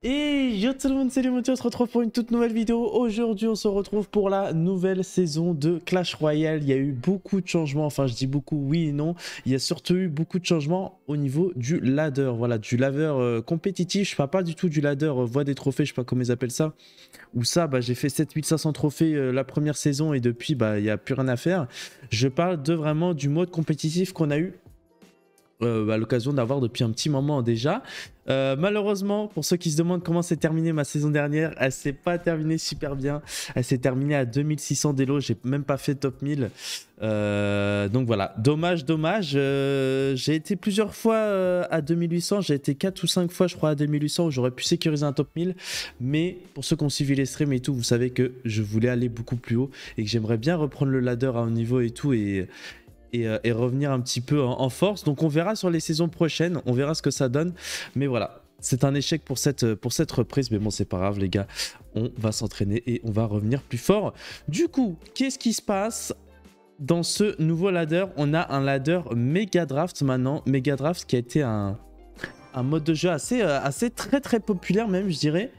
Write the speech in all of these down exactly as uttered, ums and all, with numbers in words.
Et yo tout le monde, c'est Monty, on se retrouve pour une toute nouvelle vidéo. Aujourd'hui on se retrouve pour la nouvelle saison de Clash Royale. Il y a eu beaucoup de changements, enfin je dis beaucoup oui et non. Il y a surtout eu beaucoup de changements au niveau du ladder. Voilà, du ladder euh, compétitif, je parle pas du tout du ladder euh, voie des trophées, je sais pas comment ils appellent ça. Où ça, bah, j'ai fait sept mille cinq cents trophées euh, la première saison et depuis bah il n'y a plus rien à faire. Je parle de vraiment du mode compétitif qu'on a eu Euh, à l'occasion d'avoir depuis un petit moment déjà. Euh, malheureusement, pour ceux qui se demandent comment s'est terminée ma saison dernière, elle s'est pas terminée super bien. Elle s'est terminée à deux mille six cents d'élo, j'ai même pas fait top mille. Euh, donc voilà, dommage, dommage. Euh, j'ai été plusieurs fois euh, à deux mille huit cents, j'ai été quatre ou cinq fois je crois à deux mille huit cents où j'aurais pu sécuriser un top mille. Mais pour ceux qui ont suivi les streams et tout, vous savez que je voulais aller beaucoup plus haut et que j'aimerais bien reprendre le ladder à haut niveau et tout et... Et, euh, et revenir un petit peu en, en force. Donc on verra sur les saisons prochaines, on verra ce que ça donne. Mais voilà, c'est un échec pour cette, pour cette reprise. Mais bon, c'est pas grave les gars, on va s'entraîner et on va revenir plus fort. Du coup, qu'est-ce qui se passe dans ce nouveau ladder? On a un ladder Mega Draft maintenant. Mega Draft qui a été un, un mode de jeu assez, assez très très populaire même, je dirais.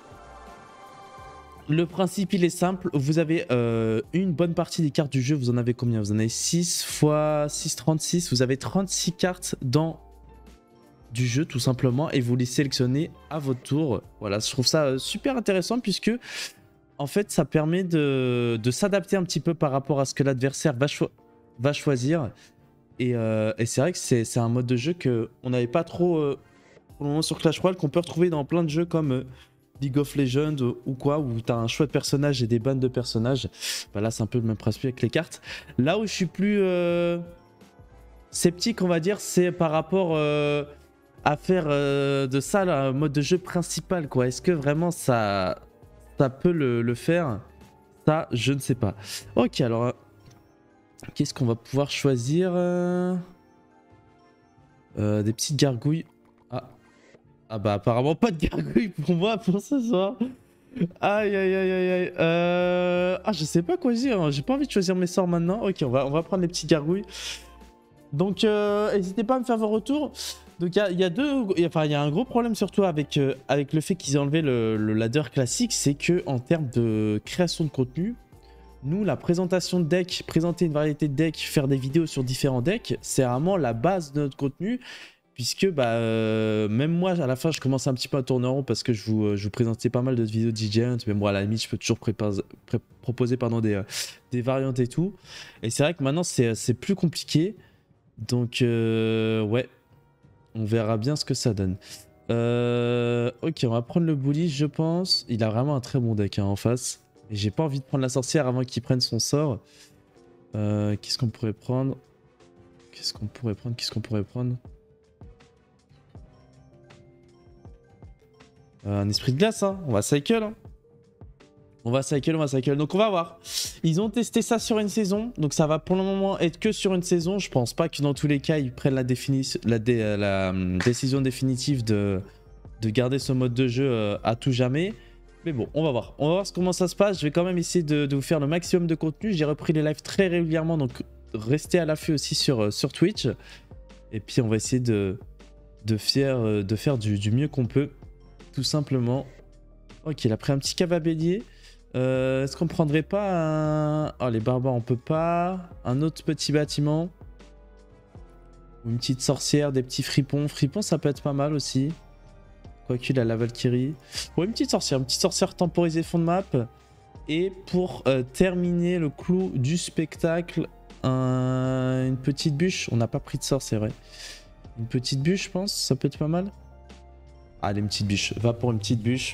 Le principe il est simple, vous avez euh, une bonne partie des cartes du jeu, vous en avez combien? Vous en avez six fois six, trente-six, vous avez trente-six cartes dans du jeu tout simplement et vous les sélectionnez à votre tour. Voilà, je trouve ça super intéressant puisque en fait ça permet de, de s'adapter un petit peu par rapport à ce que l'adversaire va, cho va choisir. Et, euh, et c'est vrai que c'est un mode de jeu qu'on n'avait pas trop euh, pour le moment sur Clash Royale, qu'on peut retrouver dans plein de jeux comme... Euh, League of Legends ou quoi, où tu as un choix de personnages et des bandes de personnages. Bah là, c'est un peu le même principe avec les cartes. Là où je suis plus euh, sceptique, on va dire, c'est par rapport euh, à faire euh, de ça là, un mode de jeu principal, quoi. Est-ce que vraiment ça, ça peut le, le faire? Ça, je ne sais pas. Ok, alors, euh, qu'est-ce qu'on va pouvoir choisir euh, euh, des petites gargouilles. Ah. Ah bah apparemment pas de gargouille pour moi pour ce soir. Aïe aïe aïe aïe aïe. Euh... Ah je sais pas quoi dire, j'ai pas envie de choisir mes sorts maintenant. Ok, on va, on va prendre les petites gargouilles. Donc euh, n'hésitez pas à me faire vos retours. Donc il y, y a deux, enfin il y a un gros problème surtout avec, euh, avec le fait qu'ils aient enlevé le, le ladder classique, c'est que en termes de création de contenu, nous la présentation de deck, présenter une variété de decks, faire des vidéos sur différents decks, c'est vraiment la base de notre contenu. Puisque bah, euh, même moi, à la fin, je commençais un petit peu à tourner en rond parce que je vous, euh, je vous présentais pas mal de vidéos de D J Hunt, mais bon, à la limite, je peux toujours proposer pardon, des, euh, des variantes et tout. Et c'est vrai que maintenant, c'est plus compliqué. Donc, euh, ouais, on verra bien ce que ça donne. Euh, ok, on va prendre le bully, je pense. Il a vraiment un très bon deck hein, en face. Et j'ai pas envie de prendre la sorcière avant qu'il prenne son sort. Euh, Qu'est-ce qu'on pourrait prendre Qu'est-ce qu'on pourrait prendre Qu'est-ce qu'on pourrait prendre Un esprit de glace, hein. On va cycle. Hein. On va cycle, on va cycle. Donc on va voir. Ils ont testé ça sur une saison. Donc ça va pour le moment être que sur une saison. Je pense pas que dans tous les cas, ils prennent la, la, dé la hum, décision définitive de, de garder ce mode de jeu euh, à tout jamais. Mais bon, on va voir. On va voir comment ça se passe. Je vais quand même essayer de, de vous faire le maximum de contenu. J'ai repris les lives très régulièrement. Donc restez à l'affût aussi sur, euh, sur Twitch. Et puis on va essayer de, de, faire, euh, de faire du, du mieux qu'on peut. Tout simplement. Ok, il a pris un petit cavabellier. Euh, Est-ce qu'on prendrait pas un... Oh, les barbares, on peut pas. Un autre petit bâtiment. Une petite sorcière, des petits fripons. Fripons, ça peut être pas mal aussi. Quoique, il a la Valkyrie. Ouais, une petite sorcière. Une petite sorcière temporisée fond de map. Et pour euh, terminer le clou du spectacle, un... une petite bûche. On n'a pas pris de sort, c'est vrai. Une petite bûche, je pense. Ça peut être pas mal. Allez, une petite bûche. Va pour une petite bûche.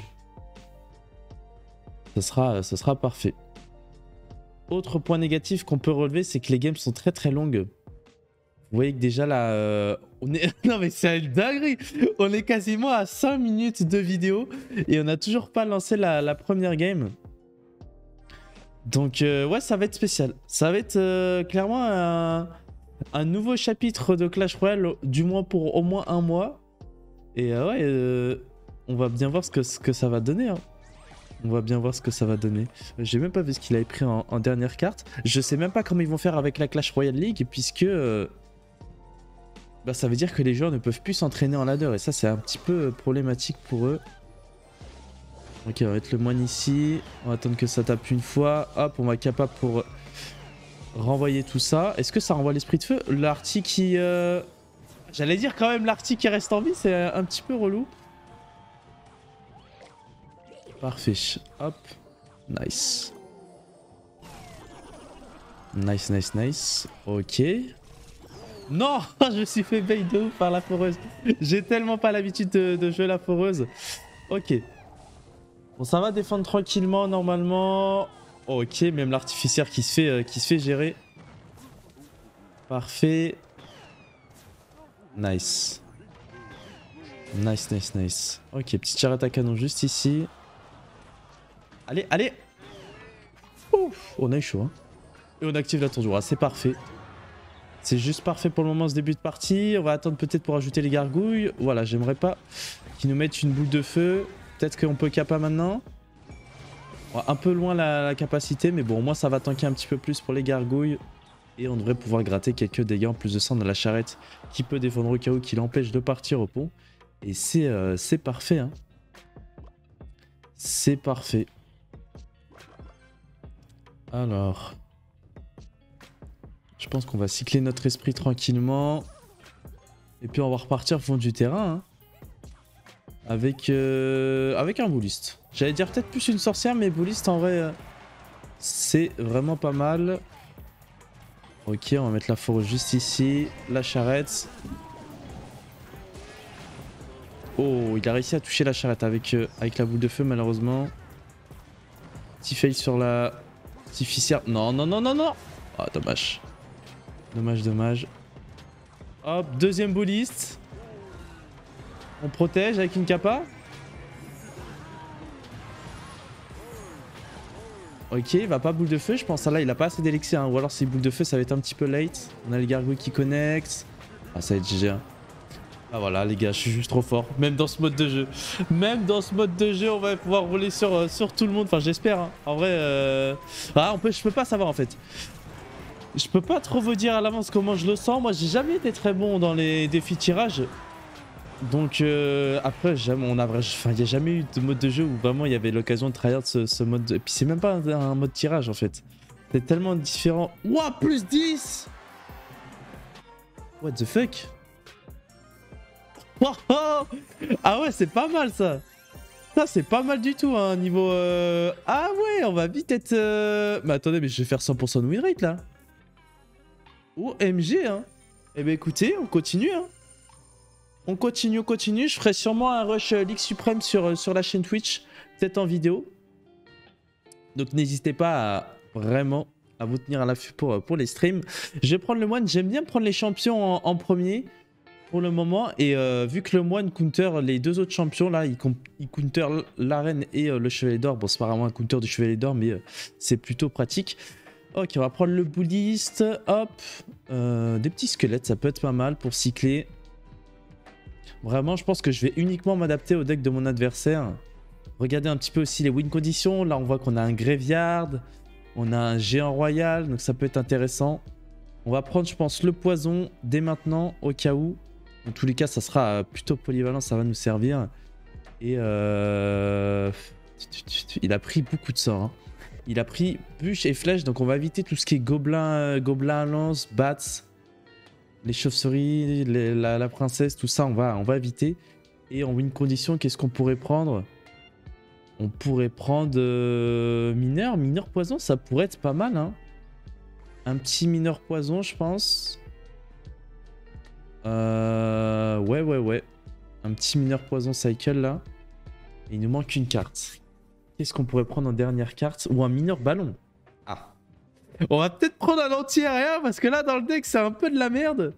Ce sera, ce sera parfait. Autre point négatif qu'on peut relever, c'est que les games sont très très longues. Vous voyez que déjà là... Euh, on est... Non mais c'est une dinguerie. On est quasiment à cinq minutes de vidéo. Et on n'a toujours pas lancé la, la première game. Donc euh, ouais, ça va être spécial. Ça va être euh, clairement un, un nouveau chapitre de Clash Royale. Du moins pour au moins un mois. Et euh, ouais, euh, on va bien voir ce que, ce que ça va donner. Hein. On va bien voir ce que ça va donner. J'ai même pas vu ce qu'il avait pris en, en dernière carte. Je sais même pas comment ils vont faire avec la Clash Royale League, puisque euh, bah, ça veut dire que les joueurs ne peuvent plus s'entraîner en ladder. Et ça, c'est un petit peu problématique pour eux. Ok, on va mettre le moine ici. On va attendre que ça tape une fois. Hop, on va être capable pour renvoyer tout ça. Est-ce que ça renvoie l'esprit de feu? L'arty qui... Euh... J'allais dire quand même l'arty qui reste en vie, c'est un petit peu relou. Parfait. Hop. Nice. Nice, nice, nice. Ok. Non, je me suis fait bait de ouf par la foreuse. J'ai tellement pas l'habitude de, de jouer la foreuse. Ok. Bon, ça va défendre tranquillement normalement. Ok, même l'artificière qui se fait euh, qui se fait gérer. Parfait. Nice. Nice, nice, nice. Ok, petite charrette à canon juste ici. Allez, allez. Ouf, on a eu chaud. Hein. Et on active la tour du roi, c'est parfait. C'est juste parfait pour le moment ce début de partie. On va attendre peut-être pour ajouter les gargouilles. Voilà, j'aimerais pas qu'ils nous mettent une boule de feu. Peut-être qu'on peut capa maintenant. Un peu loin la, la capacité, mais bon, au moins ça va tanker un petit peu plus pour les gargouilles. Et on devrait pouvoir gratter quelques dégâts en plus de ça dans la charrette qui peut défendre au cas où qui l'empêche de partir au pont. Et c'est euh, c'est parfait. Hein. C'est parfait. Alors... Je pense qu'on va cycler notre esprit tranquillement. Et puis on va repartir au fond du terrain. Hein. Avec, euh, avec un bouliste. J'allais dire peut-être plus une sorcière, mais bouliste en vrai, euh, c'est vraiment pas mal. Ok, on va mettre la foreuse juste ici. La charrette. Oh, il a réussi à toucher la charrette avec, euh, avec la boule de feu, malheureusement. Petit fail sur la artificière. Non, non, non, non, non. Ah, dommage. Dommage, dommage. Hop, deuxième bouliste. On protège avec une capa. Ok, il va pas boule de feu, je pense. Ah là, il a pas assez d'élixir. Hein. Ou alors, si boule de feu, ça va être un petit peu late. On a les gargouilles qui connectent. Ah, ça va être G G. Hein. Ah voilà, les gars, je suis juste trop fort. Même dans ce mode de jeu. Même dans ce mode de jeu, on va pouvoir rouler sur, euh, sur tout le monde. Enfin, j'espère. Hein. En vrai, euh... ah, on peut, je peux pas savoir en fait. Je peux pas trop vous dire à l'avance comment je le sens. Moi, j'ai jamais été très bon dans les défis tirage. Donc euh, après, jamais, on a, enfin, il n'y a jamais eu de mode de jeu où vraiment il y avait l'occasion de tryhard ce, ce mode. De... Et puis c'est même pas un, un mode tirage en fait. C'est tellement différent. Ouah, plus dix. What the fuck. Oh, oh. Ah ouais, c'est pas mal ça. Ça, c'est pas mal du tout, hein, niveau... Euh... Ah ouais, on va vite être... Euh... Mais attendez, mais je vais faire cent pour cent de win rate là. O M G, hein. Eh ben écoutez, on continue, hein. On continue, on continue. Je ferai sûrement un rush euh, Ligue Suprême sur, euh, sur la chaîne Twitch, peut-être en vidéo. Donc n'hésitez pas à vraiment à vous tenir à l'affût pour, pour les streams. Je vais prendre le moine. J'aime bien prendre les champions en, en premier pour le moment. Et euh, vu que le moine counter les deux autres champions, là, il, il counter l'arène et euh, le chevalier d'or. Bon, c'est pas vraiment un counter du chevalier d'or, mais euh, c'est plutôt pratique. Ok, on va prendre le bouddhiste. Hop. Euh, des petits squelettes, ça peut être pas mal pour cycler. Vraiment, je pense que je vais uniquement m'adapter au deck de mon adversaire. Regardez un petit peu aussi les win conditions. Là, on voit qu'on a un graveyard. On a un géant royal. Donc, ça peut être intéressant. On va prendre, je pense, le poison dès maintenant, au cas où. Dans tous les cas, ça sera plutôt polyvalent. Ça va nous servir. Et euh... il a pris beaucoup de sorts. Hein. Il a pris bûche et flèche. Donc, on va éviter tout ce qui est gobelin, gobelin à lance, bats. Les chauves-souris, les, la, la princesse, tout ça, on va, on va éviter. Et en win condition, qu'est-ce qu'on pourrait prendre? On pourrait prendre euh, mineur. Mineur poison, ça pourrait être pas mal. Hein. Un petit mineur poison, je pense. Euh, ouais, ouais, ouais. Un petit mineur poison cycle, là. Et il nous manque une carte. Qu'est-ce qu'on pourrait prendre en dernière carte? Ou un mineur ballon. Ah. On va peut-être prendre un anti-aérien parce que là dans le deck c'est un peu de la merde.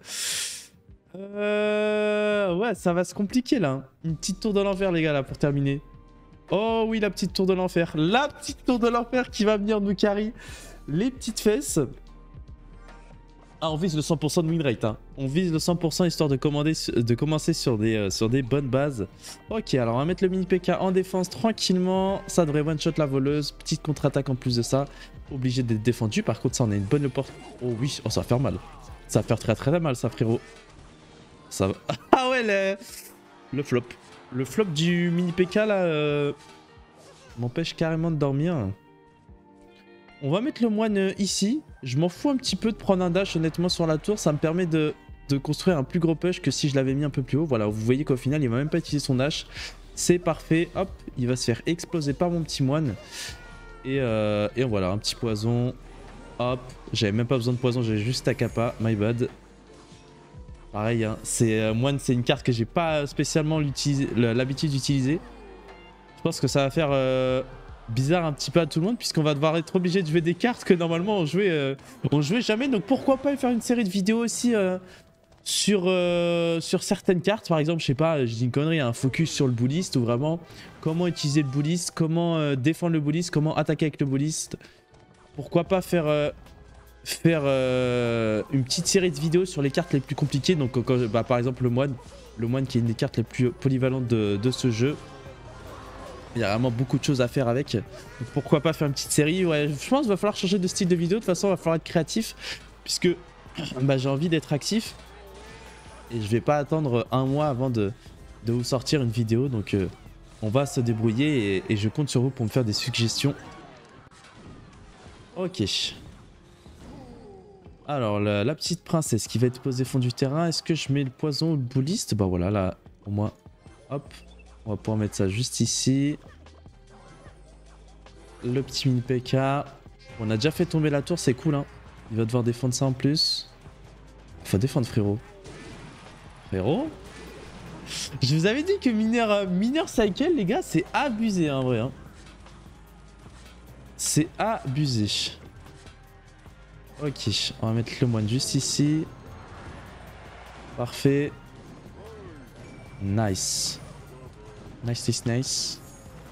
Euh... Ouais, ça va se compliquer là. Une petite tour de l'enfer les gars là pour terminer. Oh oui, la petite tour de l'enfer. La petite tour de l'enfer qui va venir nous carry les petites fesses. Ah, on vise le cent pour cent de win rate. Hein. On vise le cent pour cent histoire de, commander, de commencer sur des, euh, sur des bonnes bases. Ok, alors on va mettre le mini P K en défense tranquillement. Ça devrait one-shot la voleuse. Petite contre-attaque en plus de ça. Obligé d'être défendu. Par contre, ça, on a une bonne opportunité. Oh oui, oh, ça va faire mal. Ça va faire très très mal, ça, frérot. Ça va... Ah ouais, le... le flop. Le flop du mini P K, là... Euh... m'empêche carrément de dormir. On va mettre le moine ici. Je m'en fous un petit peu de prendre un dash honnêtement sur la tour. Ça me permet de, de construire un plus gros push que si je l'avais mis un peu plus haut. Voilà, vous voyez qu'au final, il va même pas utiliser son dash. C'est parfait. Hop, il va se faire exploser par mon petit moine. Et, euh, et voilà, un petit poison. Hop, j'avais même pas besoin de poison, j'avais juste Takapa. My bad. Pareil, hein, c'est euh, moine, c'est une carte que j'ai pas spécialement l'habitude d'utiliser. Je pense que ça va faire... Euh, bizarre un petit peu à tout le monde puisqu'on va devoir être obligé de jouer des cartes que normalement on jouait, euh, on jouait jamais. Donc pourquoi pas faire une série de vidéos aussi euh, sur, euh, sur certaines cartes. Par exemple, je sais pas, je dis une connerie, un focus sur le bullist ou vraiment comment utiliser le bullist, comment euh, défendre le bullist, comment attaquer avec le bullist. Pourquoi pas faire, euh, faire euh, une petite série de vidéos sur les cartes les plus compliquées. Donc quand, bah, par exemple le moine, le moine qui est une des cartes les plus polyvalentes de, de ce jeu. Il y a vraiment beaucoup de choses à faire avec. Donc pourquoi pas faire une petite série. Ouais, je pense qu'il va falloir changer de style de vidéo. De toute façon, il va falloir être créatif. Puisque bah, j'ai envie d'être actif. Et je vais pas attendre un mois avant de, de vous sortir une vidéo. Donc euh, on va se débrouiller. Et, et je compte sur vous pour me faire des suggestions. Ok. Alors, la, la petite princesse qui va être posée fond du terrain. Est-ce que je mets le poison ou le bullist? Bah voilà, là, au moins. Hop. On va pouvoir mettre ça juste ici. Le petit mini P K. On a déjà fait tomber la tour, c'est cool. Hein. Il va devoir défendre ça en plus. Faut défendre frérot. Frérot. Je vous avais dit que mineur, euh, mineur cycle, les gars, c'est abusé en vrai. Hein. C'est abusé. Ok, on va mettre le moine juste ici. Parfait. Nice. Nice, nice, nice.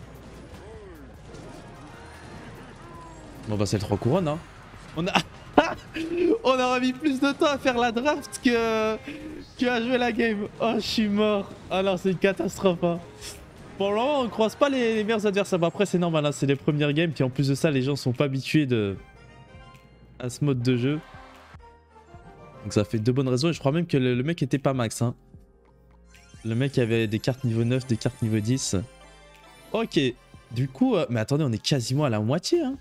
Bon bah c'est le trois couronnes hein. On a... On aura mis plus de temps à faire la draft que... que à jouer la game. Oh je suis mort. Alors c'est une catastrophe hein. Pour le moment on croise pas les, les meilleurs adversaires. Bon, après c'est normal hein, c'est les premières games. Puis en plus de ça les gens sont pas habitués de... à ce mode de jeu. Donc ça fait deux bonnes raisons. Et je crois même que le, le mec était pas max hein. Le mec avait des cartes niveau neuf, des cartes niveau dix. Ok. Du coup... Euh, mais attendez, on est quasiment à la moitié. Hein.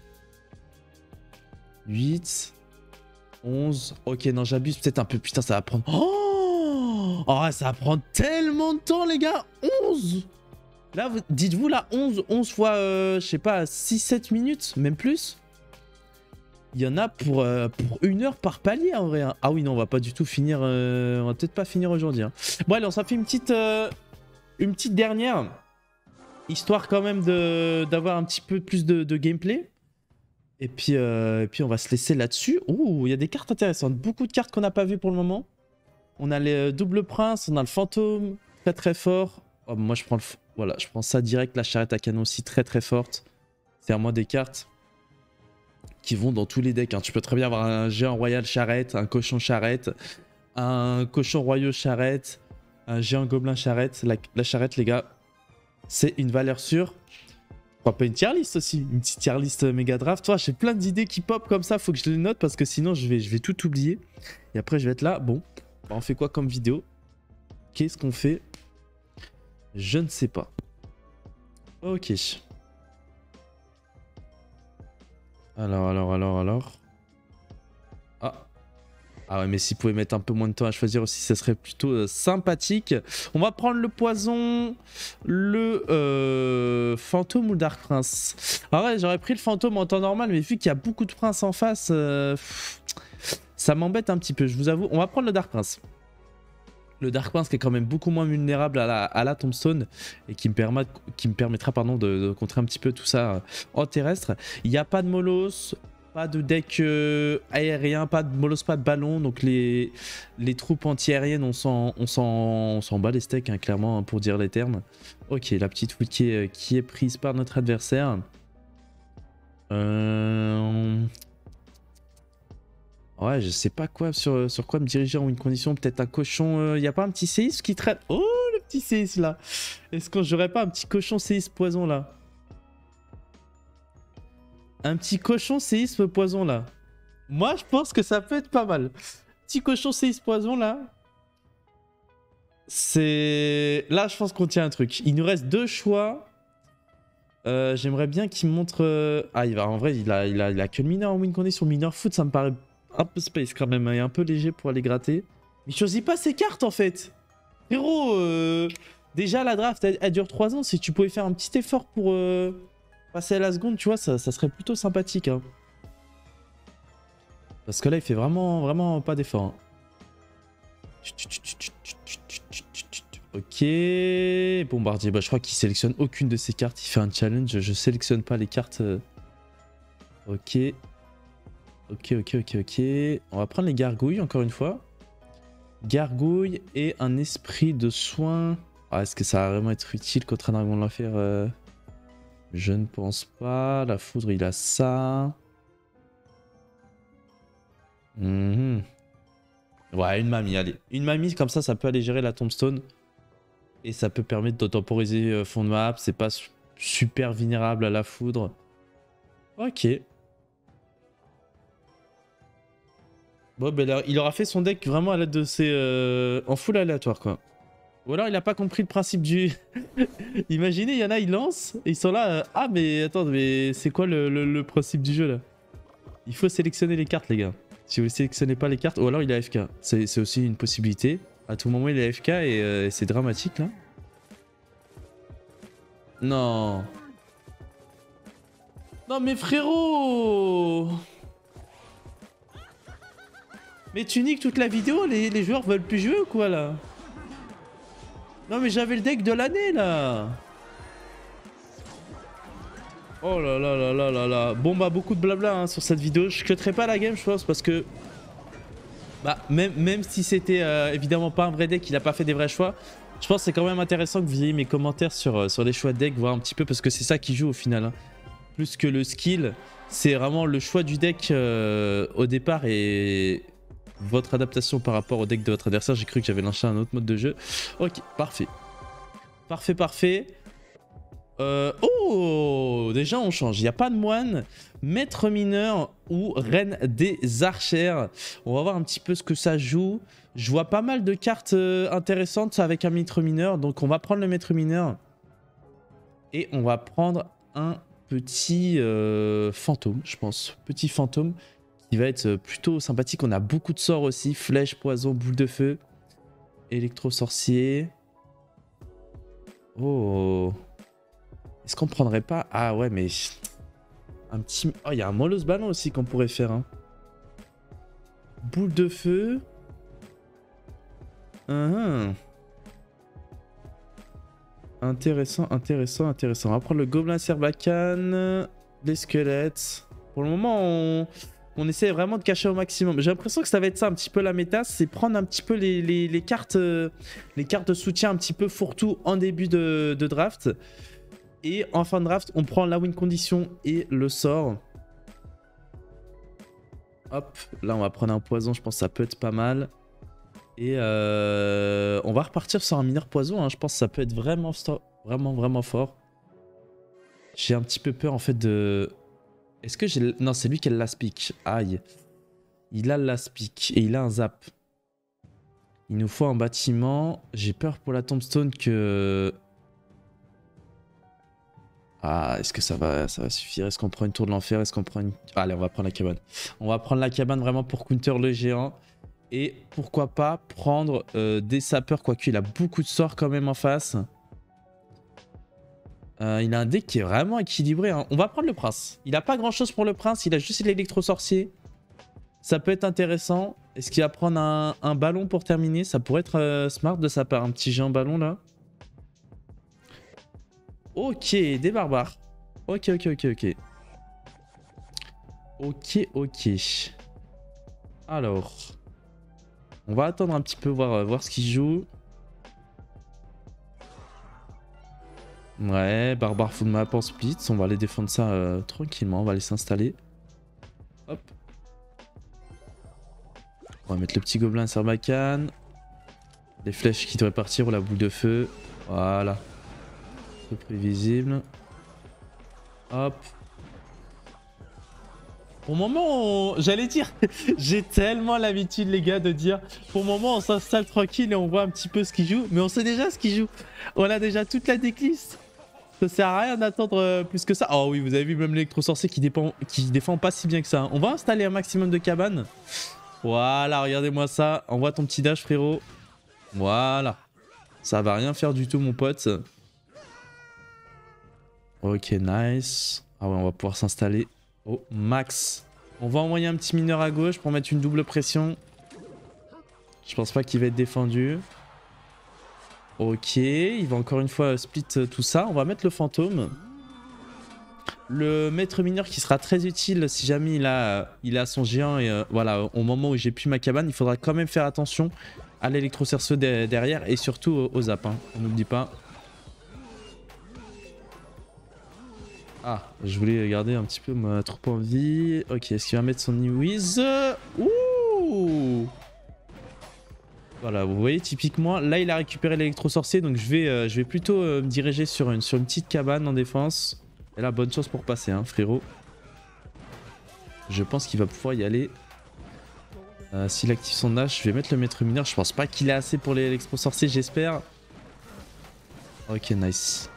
huit. onze. Ok, non, j'abuse peut-être un peu. Putain, ça va prendre... Oh, oh ça va prendre tellement de temps, les gars. onze. Là, dites-vous, là, onze. onze fois, euh, je sais pas, six sept minutes. Même plus. Il y en a pour, euh, pour une heure par palier en vrai. Hein. Ah oui, non, on va pas du tout finir. Euh, on va peut-être pas finir aujourd'hui. Hein. Bon, allez, on s'en fait une petite, euh, une petite dernière. Histoire quand même d'avoir un petit peu plus de, de gameplay. Et puis, euh, et puis, on va se laisser là-dessus. Ouh, il y a des cartes intéressantes. Beaucoup de cartes qu'on n'a pas vues pour le moment. On a les double prince, on a le fantôme. Très très fort. Oh, moi, je prends, le, voilà, je prends ça direct. La charrette à canon aussi, très très forte. C'est à moi des cartes qui vont dans tous les decks. Hein. Tu peux très bien avoir un géant royal charrette, un cochon charrette, un cochon royaux charrette, un géant gobelin charrette. La, la charrette, les gars, c'est une valeur sûre. Pourquoi pas une tier list aussi? Une petite tier list méga draft. Toi, j'ai plein d'idées qui pop comme ça. Faut que je les note parce que sinon, je vais, je vais tout oublier. Et après, je vais être là. Bon, bah, on fait quoi comme vidéo? Qu'est-ce qu'on fait? Je ne sais pas. Ok. Alors, alors, alors, alors. Ah. Ah ouais, mais s'il pouvait mettre un peu moins de temps à choisir aussi, ça serait plutôt euh, sympathique. On va prendre le poison, le euh, fantôme ou le Dark Prince. Ah ouais, j'aurais pris le fantôme en temps normal, mais vu qu'il y a beaucoup de princes en face, euh, pff, ça m'embête un petit peu, je vous avoue. On va prendre le Dark Prince. Le Dark Prince qui est quand même beaucoup moins vulnérable à la, à la Tombstone et qui me, permet, qui me permettra pardon, de, de contrer un petit peu tout ça en terrestre. Il n'y a pas de Molos, pas de deck euh, aérien, pas de Molos, pas de ballon. Donc les, les troupes anti-aériennes, on s'en bat les steaks, hein, clairement, hein, pour dire les termes. Ok, la petite wiki euh, qui est prise par notre adversaire. Euh... Ouais, je sais pas quoi sur, sur quoi me diriger en une condition. Peut-être un cochon. Il euh, n'y a pas un petit séisme qui traîne? Oh, le petit séisme là. Est-ce que j'aurais pas un petit cochon séisme poison là? Un petit cochon séisme poison là. Moi, je pense que ça peut être pas mal. Petit cochon séisme poison là. C'est... Là, je pense qu'on tient un truc. Il nous reste deux choix. Euh, J'aimerais bien qu'il montre... Euh... Ah, il va, en vrai, il a, il, a, il a que le mineur en win condition. Mineur foot, ça me paraît un peu space quand même. Et un peu léger pour aller gratter. Mais il choisit pas ses cartes, en fait. Frérot, euh... déjà, la draft, elle, elle dure trois ans. Si tu pouvais faire un petit effort pour euh... passer à la seconde, tu vois, ça, ça serait plutôt sympathique. Hein. Parce que là, il fait vraiment, vraiment pas d'effort. Hein. Ok, bombardier, bah je crois qu'il sélectionne aucune de ses cartes, il fait un challenge, je sélectionne pas les cartes. Ok, ok, ok, ok, ok, on va prendre les gargouilles encore une fois. Gargouille et un esprit de soin. Ah, est-ce que ça va vraiment être utile contre un dragon de l'enfer? euh... Je ne pense pas, la foudre il a ça. Mmh. Ouais, une mamie, allez. Une mamie, comme ça, ça peut aller gérer la tombstone. Et ça peut permettre de temporiser euh, fond de map. C'est pas su super vulnérable à la foudre. Ok. Bon, ben là, il aura fait son deck vraiment à l'aide de ses... Euh, en full aléatoire, quoi. Ou alors, il a pas compris le principe du... Imaginez, il y en a, ils lancent. Et ils sont là... Euh, ah, mais attends, mais c'est quoi le, le, le principe du jeu, là? Il faut sélectionner les cartes, les gars. Si vous ne sélectionnez pas les cartes, ou alors il est A F K. C'est aussi une possibilité. À tout moment, il est A F K et euh, c'est dramatique, là. Non. Non, mais frérot! Mais tu niques toute la vidéo, les, les joueurs veulent plus jouer ou quoi, là? Non, mais j'avais le deck de l'année, là. Oh là là là là là là. Bon, bah, beaucoup de blabla hein, sur cette vidéo. Je cutterai pas la game, je pense, parce que... Bah, même, même si c'était euh, évidemment pas un vrai deck, il a pas fait des vrais choix. Je pense que c'est quand même intéressant que vous ayez mes commentaires sur, euh, sur les choix de deck, voir un petit peu, parce que c'est ça qui joue au final. Hein. Plus que le skill, c'est vraiment le choix du deck euh, au départ et votre adaptation par rapport au deck de votre adversaire. J'ai cru que j'avais lancé un autre mode de jeu. Ok, parfait. Parfait, parfait. Euh, oh, déjà on change. Il n'y a pas de moine, maître mineur ou reine des archères. On va voir un petit peu ce que ça joue. Je vois pas mal de cartes euh, intéressantes avec un maître mineur. Donc on va prendre le maître mineur. Et on va prendre un petit euh, fantôme, je pense. Petit fantôme qui va être plutôt sympathique. On a beaucoup de sorts aussi. Flèche, poison, boule de feu. Électro-sorcier. Oh... Est-ce qu'on prendrait pas... Ah ouais, mais... Un petit... Oh, il y a un Molos Ballon aussi qu'on pourrait faire. Hein. Boule de feu. Uh -huh. Intéressant, intéressant, intéressant. On va prendre le Gobelin Serbacane. Les squelettes. Pour le moment, on... on essaie vraiment de cacher au maximum. J'ai l'impression que ça va être ça un petit peu la méta. C'est prendre un petit peu les, les, les cartes... Euh, les cartes de soutien un petit peu fourre-tout en début de, de draft. Et en fin de draft, on prend la win condition et le sort. Hop, là on va prendre un poison, je pense que ça peut être pas mal. Et euh, on va repartir sur un mineur poison, hein. Je pense que ça peut être vraiment, vraiment, vraiment fort. J'ai un petit peu peur en fait de... Est-ce que j'ai... Non, c'est lui qui a le last pick. Aïe. Il a le last pick et il a un zap. Il nous faut un bâtiment. J'ai peur pour la tombstone que... Ah, est-ce que ça va, ça va suffire? Est-ce qu'on prend une tour de l'enfer? Est-ce qu'on prend une... Allez, on va prendre la cabane. On va prendre la cabane vraiment pour counter le géant. Et pourquoi pas prendre euh, des sapeurs, quoique il a beaucoup de sorts quand même en face. Euh, il a un deck qui est vraiment équilibré. Hein. On va prendre le prince. Il a pas grand-chose pour le prince, il a juste l'électro-sorcier. Ça peut être intéressant. Est-ce qu'il va prendre un, un ballon pour terminer? Ça pourrait être euh, smart de sa part, un petit géant ballon là. Ok, des barbares. Ok, ok, ok, ok. Ok, ok. Alors. On va attendre un petit peu, voir, voir ce qu'il joue. Ouais, barbare full map en split. On va aller défendre ça euh, tranquillement. On va aller s'installer. Hop. On va mettre le petit gobelin Sarbacane. Les flèches qui devraient partir ou la boule de feu. Voilà. Peu prévisible. Hop. Pour le moment, on... j'allais dire, j'ai tellement l'habitude les gars de dire, pour le moment on s'installe tranquille et on voit un petit peu ce qu'il joue, mais on sait déjà ce qu'il joue. On a déjà toute la decklist. Ça sert à rien d'attendre euh, plus que ça. Oh oui, vous avez vu même l'électro-sorcier qui, dépend... qui défend pas si bien que ça. Hein. On va installer un maximum de cabanes. Voilà, regardez-moi ça. Envoie ton petit dash, frérot. Voilà. Ça va rien faire du tout, mon pote. Ok, nice. Ah ouais, on va pouvoir s'installer au max. On va envoyer un petit mineur à gauche pour mettre une double pression. Je pense pas qu'il va être défendu. Ok, il va encore une fois split tout ça. On va mettre le fantôme. Le maître mineur qui sera très utile si jamais il a, il a son géant. Et euh, voilà, au moment où j'ai plus ma cabane, il faudra quand même faire attention à l'électro-cerceau de derrière et surtout aux zaps. Hein. On n'oublie pas. Ah, je voulais garder un petit peu ma troupe en vie. Ok, est-ce qu'il va mettre son Ewiz? Ouh! Voilà, vous voyez typiquement, là il a récupéré l'électro-sorcier, donc je vais, euh, je vais plutôt euh, me diriger sur une, sur une petite cabane en défense. Et là, bonne chance pour passer, hein, frérot. Je pense qu'il va pouvoir y aller. Euh, S'il active son dash, je vais mettre le maître mineur. Je pense pas qu'il ait assez pour l'électro-sorcier, j'espère. Ok, nice.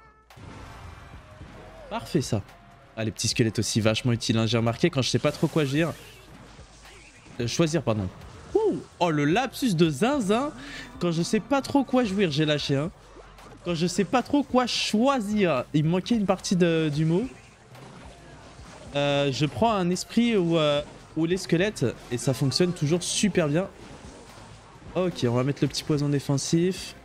Parfait ça. Ah, les petits squelettes aussi, vachement utiles. Hein. J'ai remarqué quand je sais pas trop quoi dire. Euh, choisir, pardon. Ouh. Oh, le lapsus de zinzin. Quand je sais pas trop quoi jouir, j'ai lâché. Hein. Quand je sais pas trop quoi choisir. Il me manquait une partie de, du mot. Euh, je prends un esprit ou, euh, ou les squelettes. Et ça fonctionne toujours super bien. Ok, on va mettre le petit poison défensif.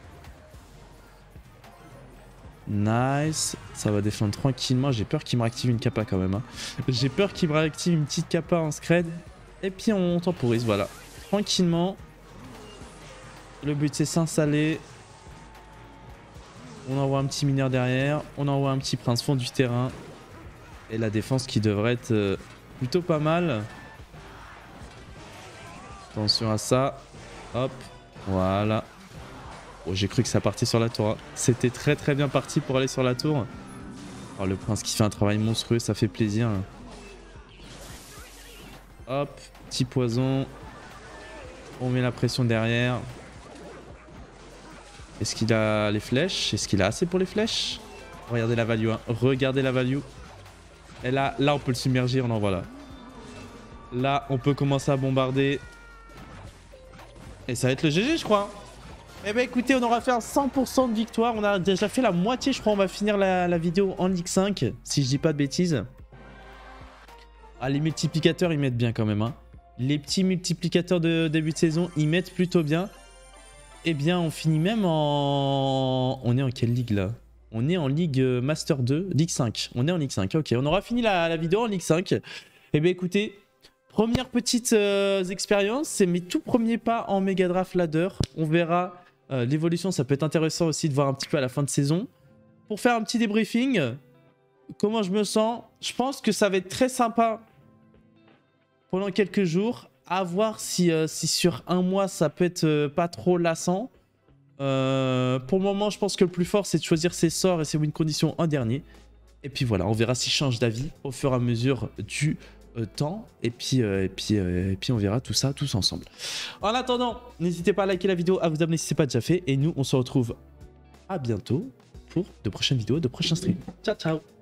Nice, ça va défendre tranquillement. J'ai peur qu'il me réactive une kappa quand même. Hein. J'ai peur qu'il me réactive une petite kappa en scred. Et puis on temporise, voilà. Tranquillement. Le but c'est s'installer. On envoie un petit mineur derrière. On envoie un petit prince fond du terrain. Et la défense qui devrait être euh, plutôt pas mal. Attention à ça. Hop, voilà. Oh, j'ai cru que ça partait sur la tour. Hein. C'était très très bien parti pour aller sur la tour. Oh, le prince qui fait un travail monstrueux, ça fait plaisir. Hop, petit poison. On met la pression derrière. Est-ce qu'il a les flèches? Est-ce qu'il a assez pour les flèches? Regardez la value. Hein. Regardez la value. Et là, là, on peut le submerger. On en voit là. Là, on peut commencer à bombarder. Et ça va être le G G, je crois. Eh ben écoutez, on aura fait un cent pour cent de victoire. On a déjà fait la moitié, je crois. On va finir la, la vidéo en Ligue cinq, si je dis pas de bêtises. Ah, les multiplicateurs, ils mettent bien quand même. Hein. Les petits multiplicateurs de début de saison, ils mettent plutôt bien. Eh bien, on finit même en... On est en quelle ligue, là? On est en Ligue Master deux, Ligue cinq. On est en Ligue cinq, ok. On aura fini la, la vidéo en Ligue cinq. Eh bien écoutez... Première petite euh, expérience, c'est mes tout premiers pas en Mega Draft Ladder. On verra euh, l'évolution, ça peut être intéressant aussi de voir un petit peu à la fin de saison. Pour faire un petit débriefing, comment je me sens? Je pense que ça va être très sympa pendant quelques jours. À voir si, euh, si sur un mois ça peut être euh, pas trop lassant. Euh, pour le moment, je pense que le plus fort c'est de choisir ses sorts et ses win conditions en dernier. Et puis voilà, on verra s'il change d'avis au fur et à mesure du temps et puis, euh, et, puis, euh, et puis on verra tout ça tous ensemble. En attendant, n'hésitez pas à liker la vidéo, à vous abonner si ce n'est pas déjà fait et nous on se retrouve à bientôt pour de prochaines vidéos, de prochains streams. Ciao ciao.